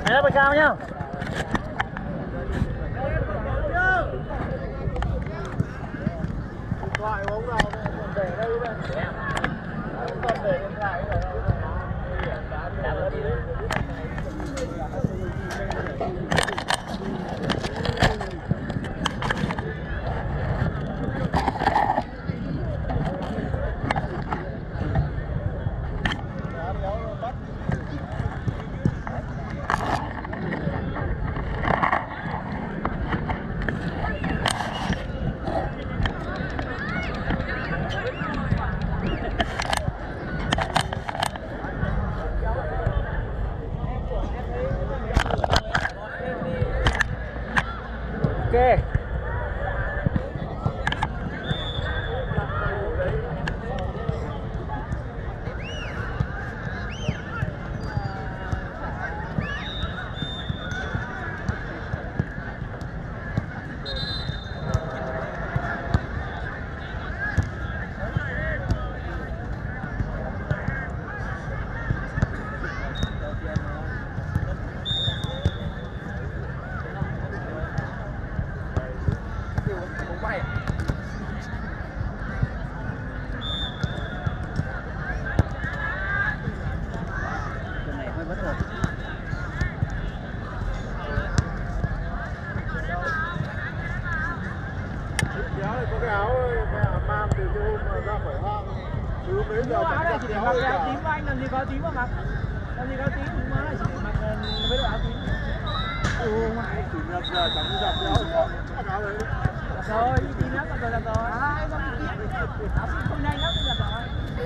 Nhảy ra bờ cao nhá. Điện thoại của ông nào còn để đây đây. Còn để điện thoại ở đâu? Trả lời đi đấy. Ok. Có cái áo mang từ cái hôm mà ra khỏi hang. Từ hôm đấy giờ áo này chỉ để mặc áo tím của anh, làm gì có áo tím mà mặc. Làm gì có áo tím, má này chỉ để mặc mấy đồ áo tím. Ngoại chủ nhật giờ chẳng giặt áo đấy. Rồi, đi tí nữa còn rồi. Em không đi tiếp. Áo không nhanh lắm, giặt rồi.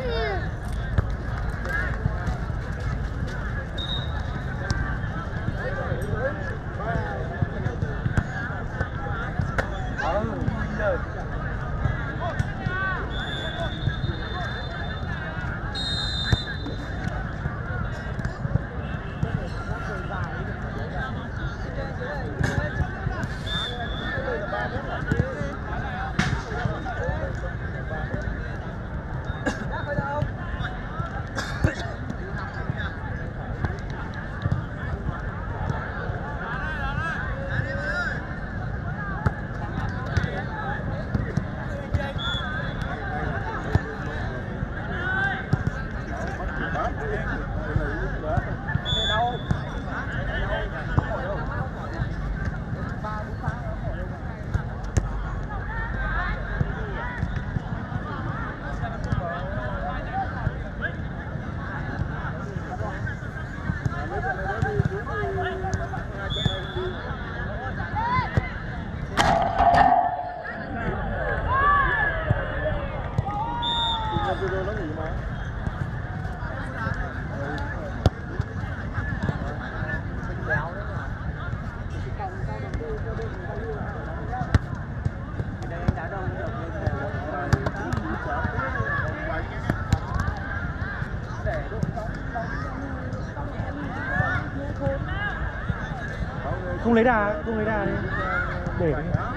Không lấy đà đi. Để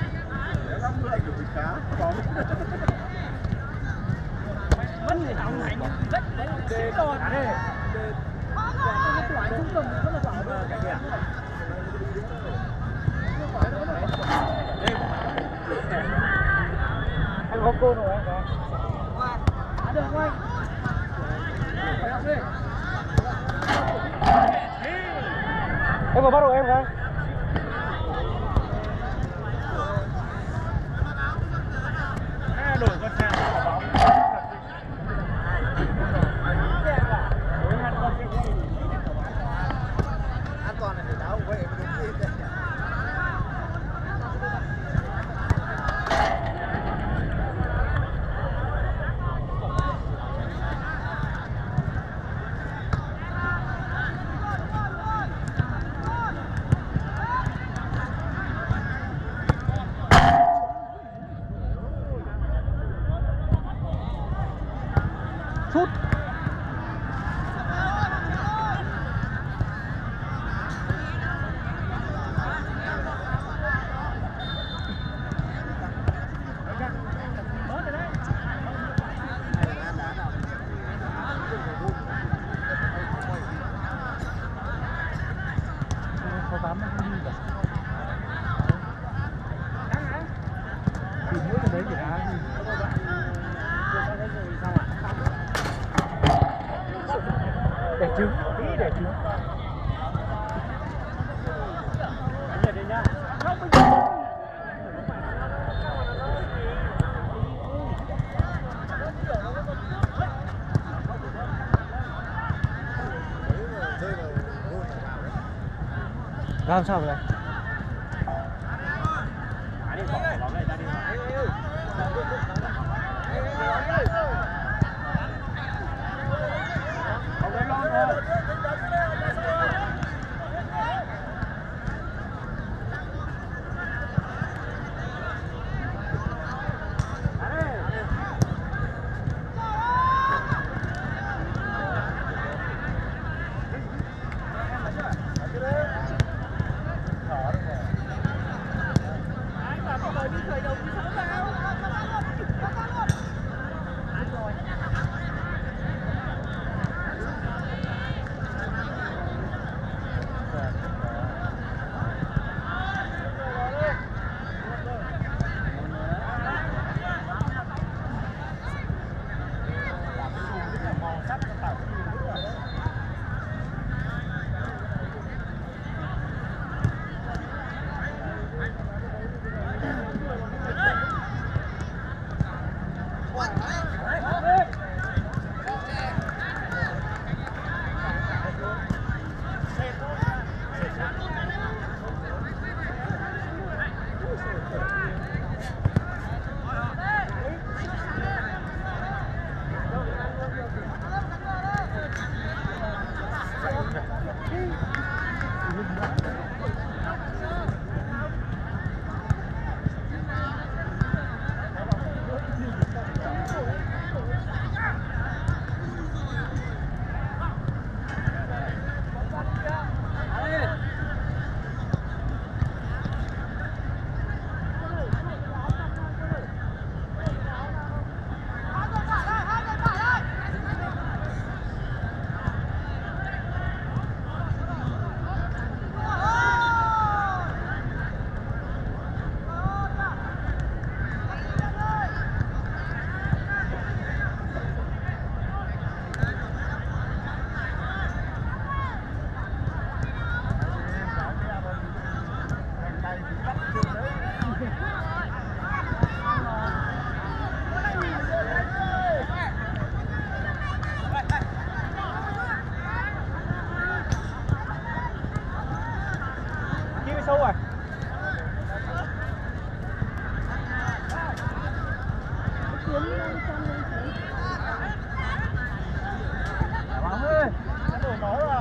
Vẫn người ta này rất đấy xích rồi. Quả trung tâm rất là quả luôn cái kìa. Anh có cô rồi anh có. Được không anh? Phải học đi. em có bắt đầu em không? Đổi con xe bóng. An toàn là phải đáo vậy mới đúng đi. Sút. trứng, tí đẻ trứng. Làm sao vậy? Sâu rồi. Bóng ơi, nó đổ máu rồi.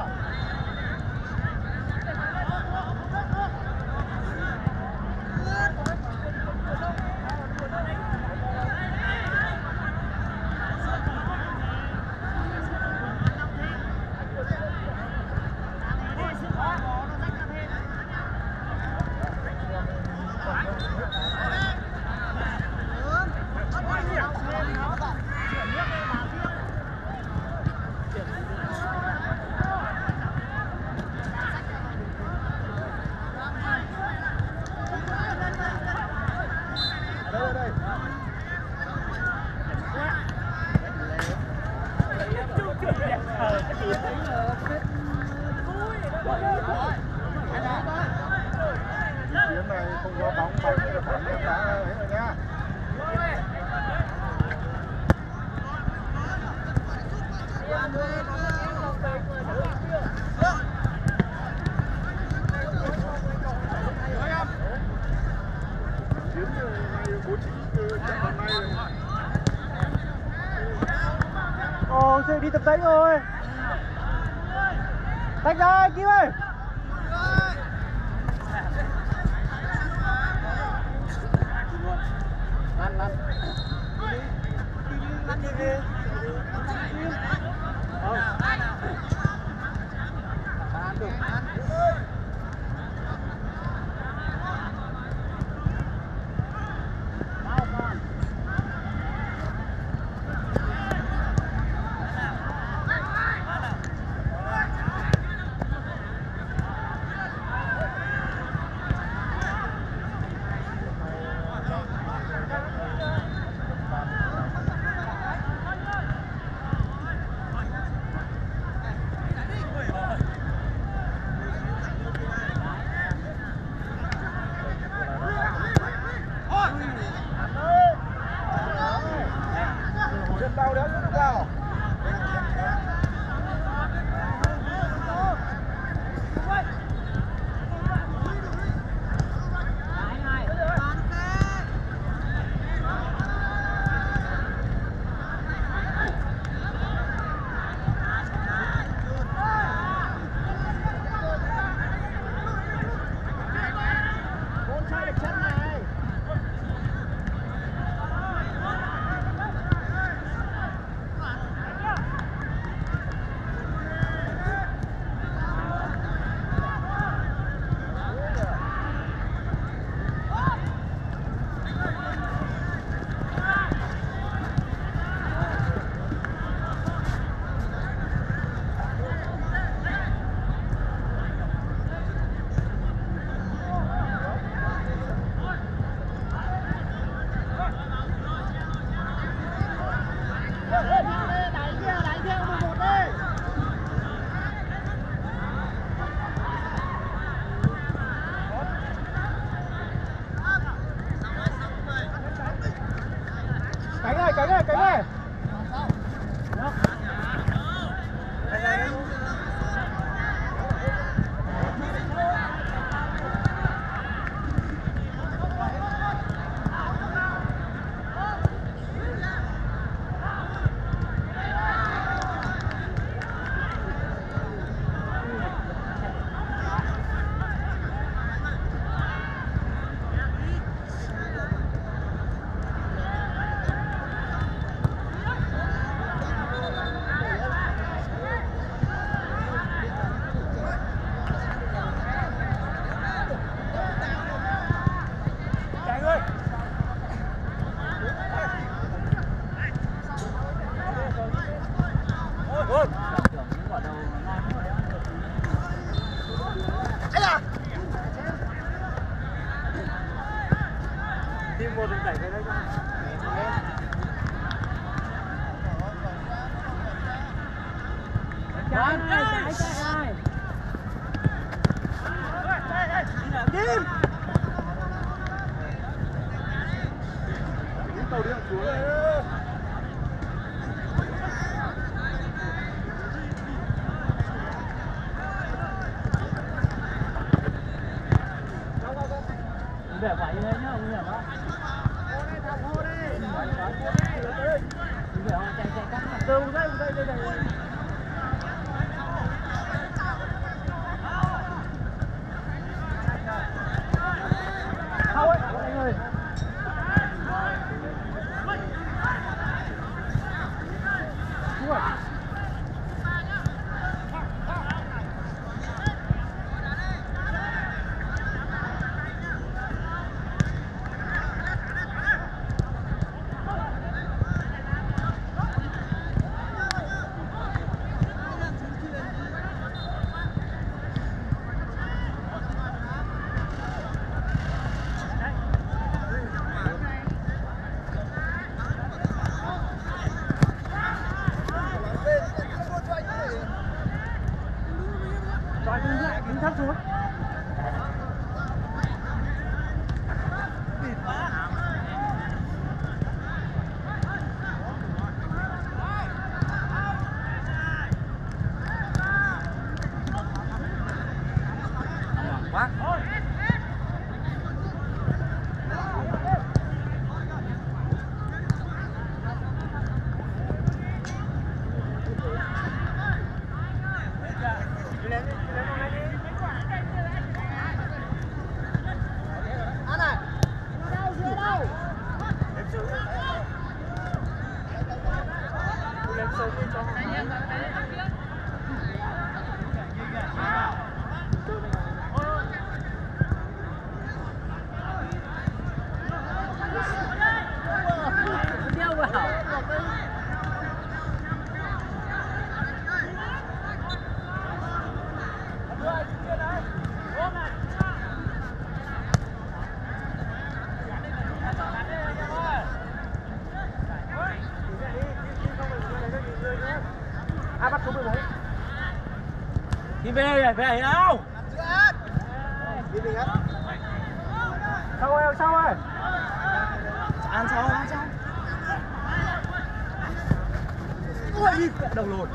Chuyến này không có bóng bay thì phải lên đá ấy rồi nha. Chuyến này 49 trận hôm nay. Ồ, sẽ đi tập đánh rồi. Tách ra, Kim ơi. Lăn đi đi. Ăn được. Ôi. Team 1 đẩy về đây nha. Trái ai. Kim. Tàu điện xuống đây. Để phải như thế nhá, nguy hiểm lắm. Hô đi. Chạy cắt mặt. Từ đây. Không ấy, anh ơi. Ui. Đứng thấp xuống. Quá. Ai bắt số 14? Đi về đây nào. Đi mình hết. Sau ơi. Ăn sau. Ui, đầu lùn.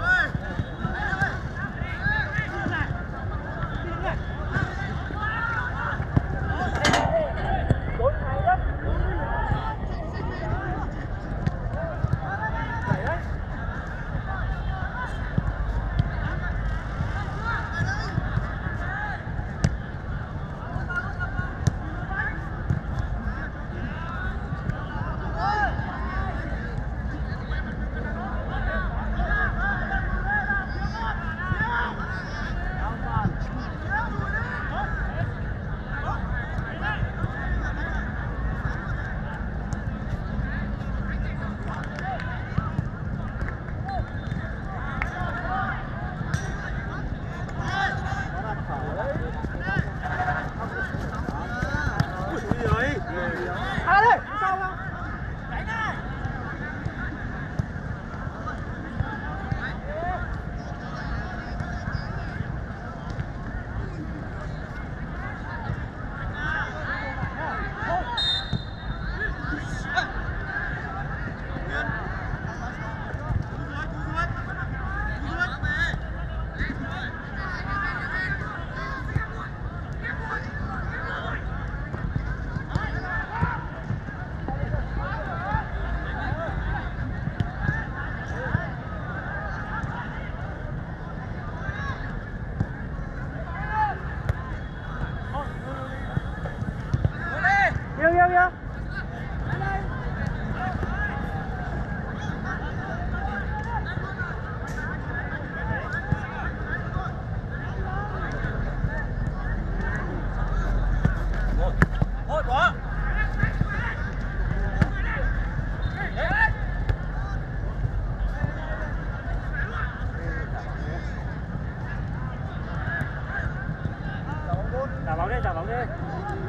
đi, trả bóng đi.